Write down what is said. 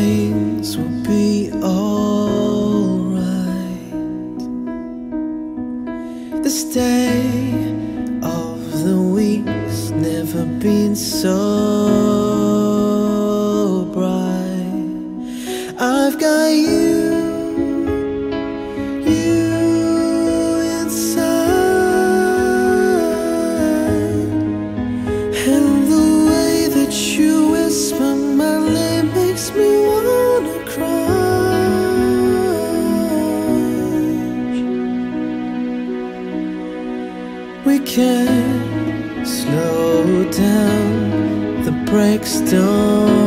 things will be alright. This day of the week's never been so bright. I've got you inside, and the way that you whisper my name makes me wanna cry. We can't slow down, the brakes don't